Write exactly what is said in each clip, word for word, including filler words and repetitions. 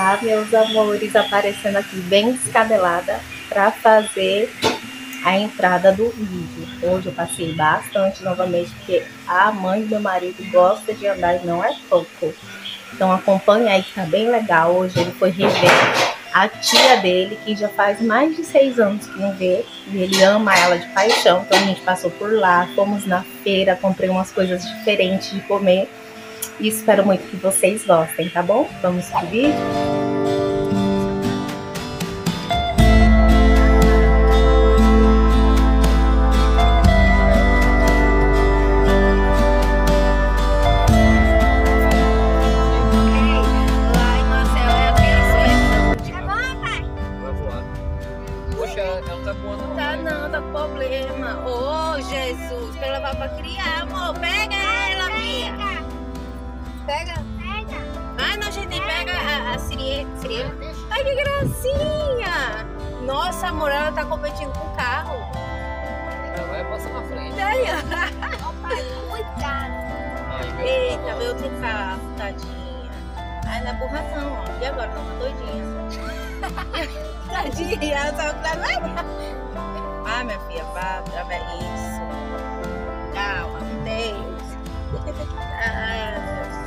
Olá, meus amores, aparecendo aqui bem descabelada para fazer a entrada do vídeo. Hoje eu passei bastante novamente, porque a mãe do meu marido gosta de andar e não é pouco. Então acompanha aí que tá bem legal. Hoje ele foi rever a tia dele, que já faz mais de seis anos que não vê, e ele ama ela de paixão. Então a gente passou por lá, fomos na feira, comprei umas coisas diferentes de comer. E espero muito que vocês gostem, tá bom? Vamos pro vídeo? Tá não, tá com problema. Ô, oh, Jesus, quer levar pra criar, amor. Pega ela, minha. Pega. Pega. Ai, não, gente, pega a, a Siriene. Ai, que gracinha. Nossa, amor, ela tá competindo com o carro. Ela vai passar na frente. Aí, ó. Cuidado. Eita, veio outro carro, tadinha. Ai, na burra não, ó. E agora? Tá doidinha. Tadinha, ela só tá lá. Ah, minha filha, vá, trava isso. Calma, Deus. Ai, meu Deus.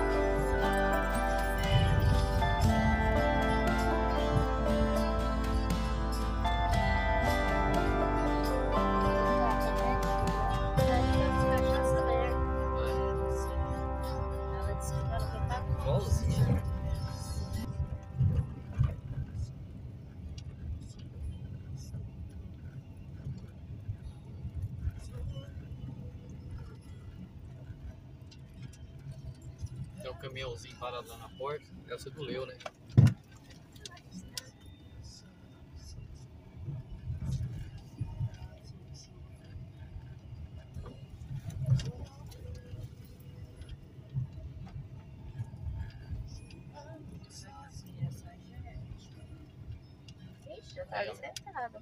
Tem um caminhãozinho parado lá na porta, deve ser do Leo, né? Ixi, já tá ali sentado.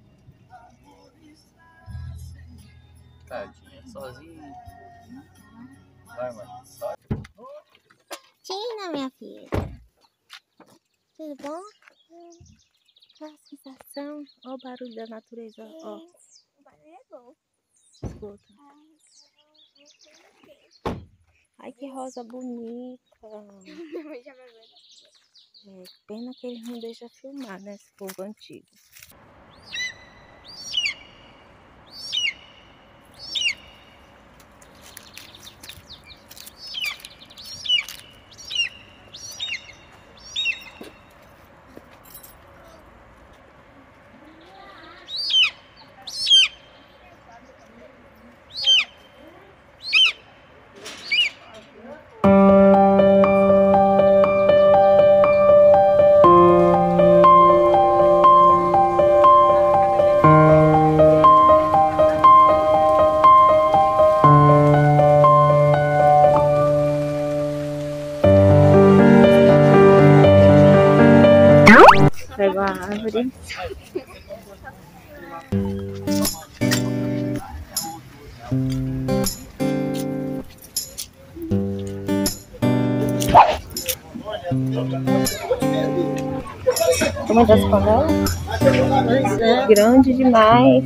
Tadinha, sozinha. Vai, mãe. Vai. Tina, minha filha. Tudo bom? Qual a sensação? Olha o barulho da natureza, ó. O barulho é bom. Escuta. Ai, que rosa bonita. É, pena que eles não deixam filmar, né? Esse povo antigo. Pega a árvore. Como é das panelas? Pois é. Grande demais.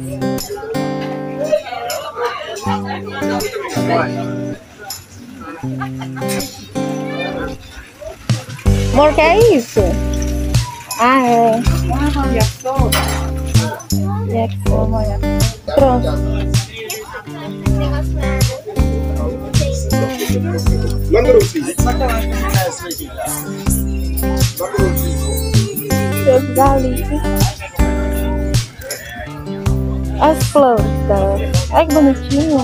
Amor, que é isso? Ah, é. É que pronto. Seus galinhos. As plantas. Olha que bonitinho.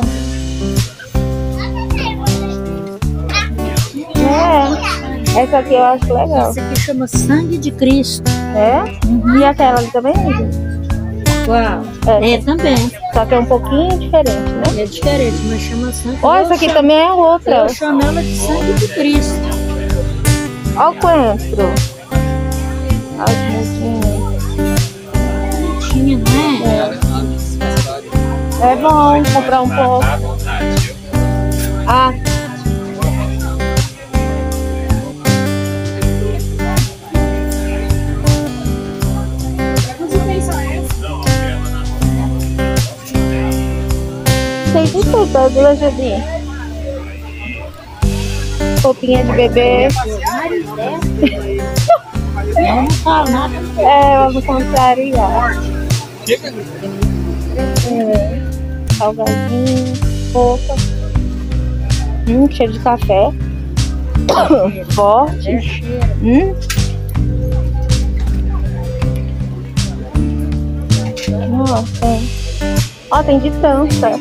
É. Essa aqui eu acho legal. Essa aqui chama Sangue de Cristo. É? Uhum. E aquela ali também? Qual? É, é também. Só que é um pouquinho diferente, né? É diferente, mas chama Sangue. Ó, essa aqui chamo, também é outra. Eu chamo ela de Sangue de Cristo. Ó o coentro. Olha que bonitinho. Bonitinho, não é? É. É bom comprar um pouco. Ah. Ô, Dona Judy. Roupinha de bebê. Não fala nada. É, vamos contrariar. É, salgadinho, roupa. Hum, cheiro de café. Forte. Hum. Nossa. Ó, tem distância.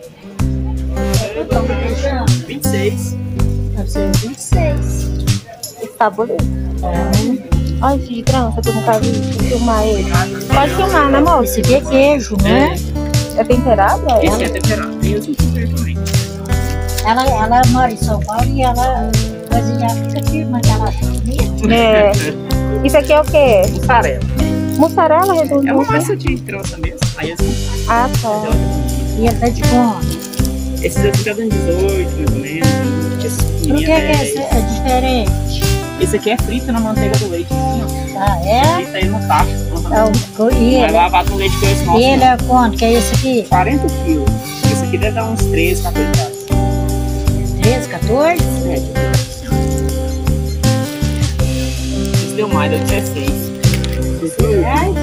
vinte e seis. Deve ser vinte e seis. Tá bonito. Olha esse de trança que eu nunca vi. Vou filmar ele. Pode filmar, né, moça? Esse aqui é queijo, né? É temperado? É? Esse é temperado. Tem outro temperado também. Ela, ela mora em São Paulo e ela cozinha isso aqui, mas ela acha bonito. É. Isso aqui é o quê? Mussarela. Mussarela É redondinha? uma massa de trança mesmo. Aí assim. Ah, tá. E ele tá de quanto? Esses aqui tá dando dezoito, mais ou menos. Esses Por que, que pequenininhos esse é é diferente? Esse aqui é frito na manteiga do leite. Assim, ó. Ah, é? Frita aí no tacho. É o, e Vai ele, lavar com leite com esse nosso. e ele é quanto? Que é esse aqui? quarenta quilos. Esse aqui deve dar uns treze, quatorze reais. treze, quatorze? É. Esse deu mais, deu dezesseis. Reais?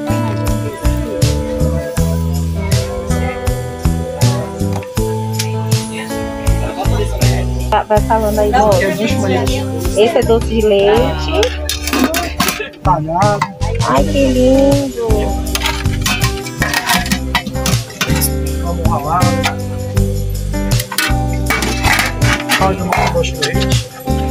Tá, vai falando aí, moça. Esse é doce de leite. Ai, que lindo. Vamos ralar. Caldo de doce de leite.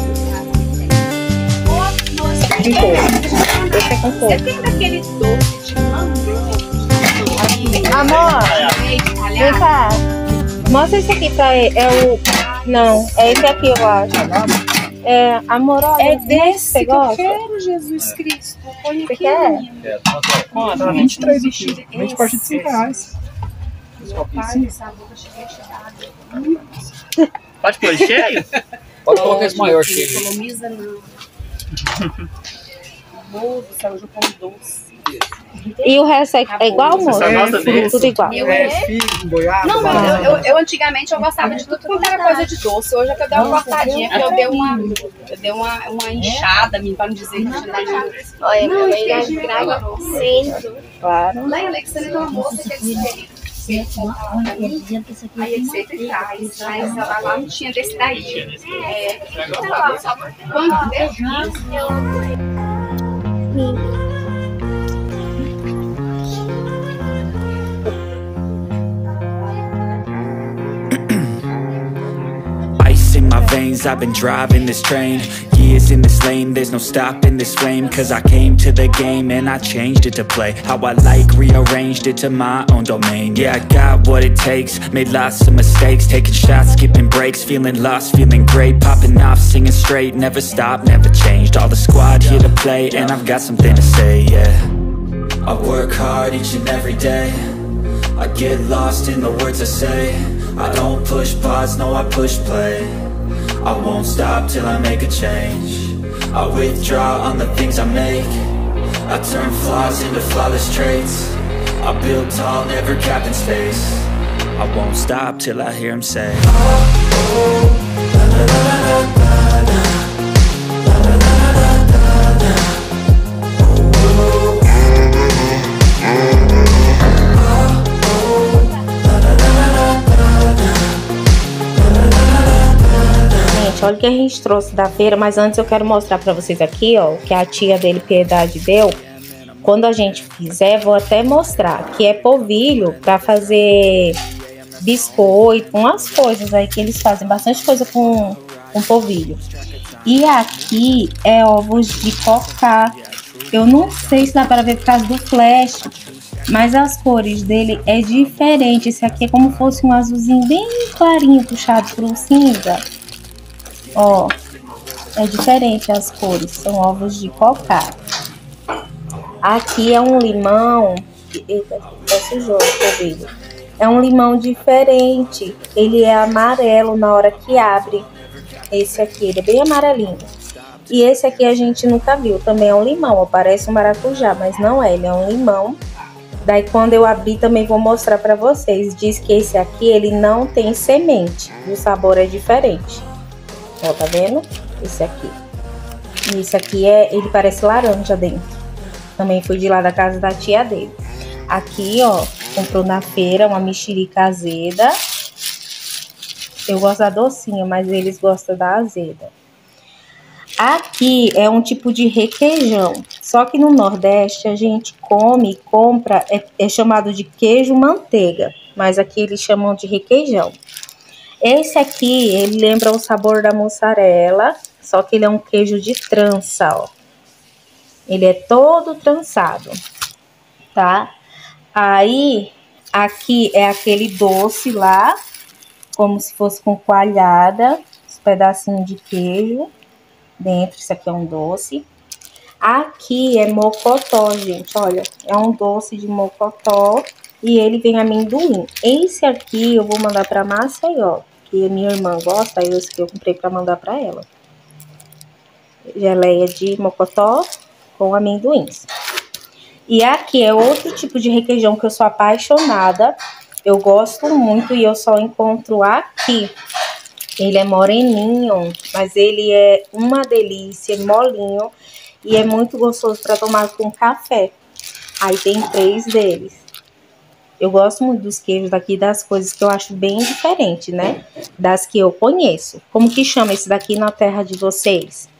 Esse é com coco. Você tem daquele doce de mamão? Amor, vem cá. Mostra esse aqui pra ele. É o... Não, é esse aqui, eu acho. É, amor, olha. É desse você que eu gosta? quero, Jesus Cristo. Põe Você aqui, quer? menina. É, tá bom. Quanto? Tá vinte e três aqui. vinte parte de cinco reais. Pai, essa boca cheia de água. Pode pôr cheio? Pode colocar esse maior cheio. Economiza não. Amor do céu, hoje eu como doce. E o resto é, é igual, amor? Você só gosta desse? Tudo igual. Eu É, é? figo, boiado. Não, mas eu, eu, eu antigamente eu gostava de tudo quanto era coisa de doce. Hoje é que eu dei uma cortadinha, porque eu dei uma, eu dei uma, uma inchada, pra não dizer que tinha dado inchada. Olha, Não, minha é mãe queijo grava sempre. Claro. Lá em Alexandre tem uma moça que é diferente. Aí ele sempre traz, mas lá lá não tinha desse daí. É, quando der, Ice in my veins, I've been driving this train. Years in this lane, there's no stopping this flame. Cause I came to the game and I changed it to play how I like, rearranged it to my own domain. Yeah, I got what it takes, made lots of mistakes, taking shots, skipping breaks, feeling lost, feeling great, popping off, singing straight, never stopped, never changed. All the squad here to play and I've got something to say, yeah. I work hard each and every day, I get lost in the words I say. I don't push pause, no I push play. I won't stop till I make a change. I withdraw on the things I make. I turn flaws into flawless traits. I build tall, never capped in space. I won't stop till I hear him say, oh, oh, la, la, la, la, la, la. Gente, olha o que a gente trouxe da feira, mas antes eu quero mostrar pra vocês aqui, ó, que a tia dele, Piedade, deu. Quando a gente fizer, vou até mostrar, que é polvilho pra fazer biscoito, umas coisas aí que eles fazem, bastante coisa com, com polvilho. E aqui é ovos de cocá. Eu não sei se dá para ver por causa do flash, mas as cores dele é diferente. Esse aqui é como se fosse um azulzinho bem clarinho, puxado pro cinza. Ó, é diferente as cores, são ovos de cocá. Aqui é um limão, eita, até sujou o polvilho. É um limão diferente, ele é amarelo na hora que abre. Esse aqui, ele é bem amarelinho. E esse aqui a gente nunca viu, também é um limão, ó, parece um maracujá, mas não é, ele é um limão Daí quando eu abrir também vou mostrar pra vocês. Diz que esse aqui, ele não tem semente. O sabor é diferente. Ó, tá vendo? Esse aqui. E esse aqui, é, ele parece laranja dentro. Também fui de lá da casa da tia dele. Aqui, ó, comprou na feira uma mexerica azeda. Eu gosto da docinha, mas eles gostam da azeda. Aqui é um tipo de requeijão. Só que no Nordeste a gente come e compra, é, é chamado de queijo manteiga. Mas aqui eles chamam de requeijão. Esse aqui, ele lembra o sabor da mussarela, só que ele é um queijo de trança, ó. Ele é todo trançado, tá? Aí, aqui é aquele doce lá, como se fosse com coalhada, os pedacinhos de queijo dentro. Isso aqui é um doce. Aqui é mocotó, gente, olha, é um doce de mocotó e ele vem amendoim. Esse aqui eu vou mandar pra Maceió, que a minha irmã gosta, aí esse que eu comprei pra mandar pra ela. Geleia de mocotó com amendoins. E aqui é outro tipo de requeijão que eu sou apaixonada. Eu gosto muito e eu só encontro aqui. Ele é moreninho, mas ele é uma delícia, molinho. E é muito gostoso para tomar com café. Aí tem três deles. Eu gosto muito dos queijos daqui, das coisas que eu acho bem diferente, né? Das que eu conheço. Como que chama esse daqui na terra de vocês?